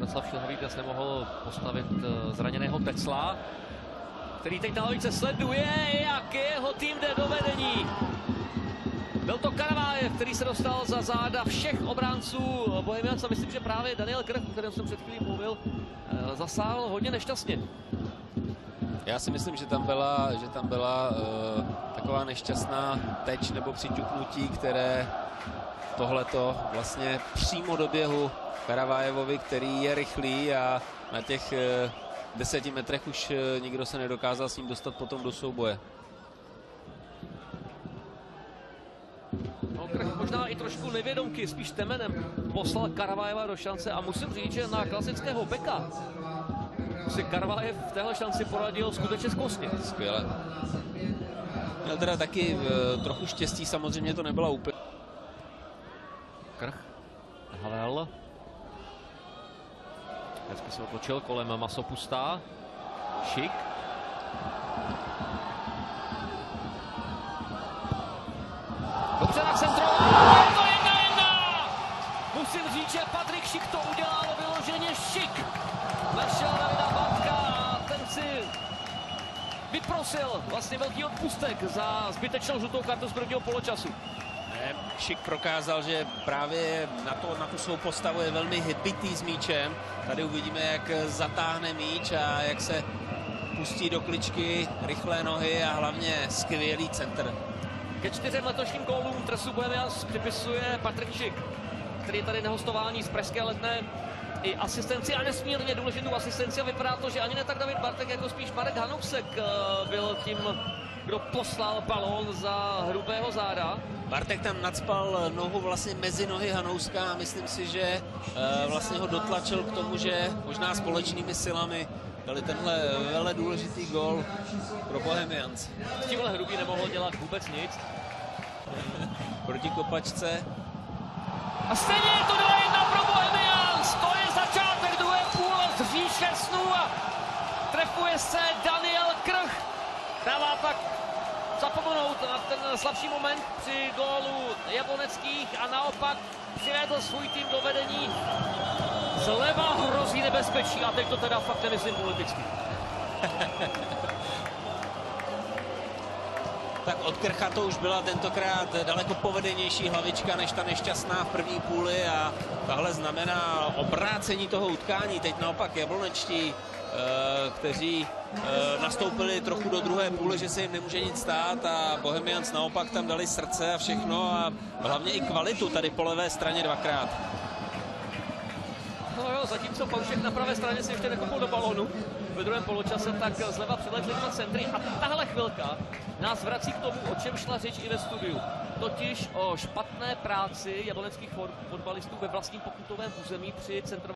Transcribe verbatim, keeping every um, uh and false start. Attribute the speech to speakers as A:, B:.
A: Miroslav Šilhavý se nemohl postavit zraněného Tecla, který teď na lavice sleduje, jak jeho tým jde do vedení. Byl to Karavajev, který se dostal za záda všech obránců Bohemians a myslím, že právě Daniel Krch, o kterém jsem před chvílí mluvil, zasáhl hodně nešťastně.
B: Já si myslím, že tam byla, že tam byla uh, taková nešťastná teč nebo přiťuknutí, které tohleto vlastně přímo do běhu Karavajevovi, který je rychlý a na těch uh, deseti metrech už uh, nikdo se nedokázal s ním dostat potom do souboje.
A: No, Krch možná i trošku nevědomky, spíš temenem poslal Karavajeva do šance a musím říct, že na klasického beka si Karavajev v téhle šanci poradil skutečně skvostně.
B: Skvěle. Měl teda taky uh, trochu štěstí, samozřejmě to nebyla úplně.
A: Krch, Havel. Hezky se otočil kolem Masopustá. Šik. Dobře nacentroval. Je to jedna jedna. Musím říct, že Patrik Šik to udělal vyloženě šik. Našel Davida Bartka a ten si vyprosil vlastně velký odpustek za zbytečnou žlutou kartu z prvního poločasu.
B: Šik prokázal, že právě na, to, na tu svou postavu je velmi hitbitý s míčem. Tady uvidíme, jak zatáhne míč a jak se pustí do kličky, rychlé nohy a hlavně skvělý centr.
A: Ke čtyřem letošním gólům Tresu Bohemians připisuje Patrik Šik, který tady na hostování z Pražské Letné i asistenci a nesmírně důležitou asistenci a vypadá to, že ani ne tak David Bartek, jako spíš Marek Hanousek byl tím, kdo poslal balón za hrubého záda.
B: Bartek tam nacpal nohu vlastně mezi nohy Hanouska a myslím si, že vlastně ho dotlačil k tomu, že možná společnými silami dali tenhle velmi důležitý gól pro Bohemians.
A: S tímhle Hrubý nemohl dělat vůbec nic.
B: Proti kopačce.
A: A stejně je to dva jedna pro Bohemians. To je začátek druhé půle z říše snů a trefuje se Daniel Krch. Dává tak zapomenout na ten slabší moment při gólu Jabloneckých a naopak přivedl svůj tým do vedení. Zleva hrozí nebezpečí a teď to teda fakt nemyslím politicky.
B: Tak od Krcha to už byla tentokrát daleko povedenější hlavička než ta nešťastná v první půli a tahle znamená obrácení toho utkání. Teď naopak jablonečtí, kteří nastoupili trochu do druhé půle, že se jim nemůže nic stát a Bohemians naopak tam dali srdce a všechno a hlavně i kvalitu tady po levé straně dvakrát.
A: No jo, zatímco Paušek na pravé straně se ještě nekopl do balónu ve druhém poločase, tak zleva přiletli dva centry a tahle chvilka nás vrací k tomu, o čem šla řeč i ve studiu. Totiž o špatné práci jabloneckých fotbalistů ve vlastním pokutovém území při centrování.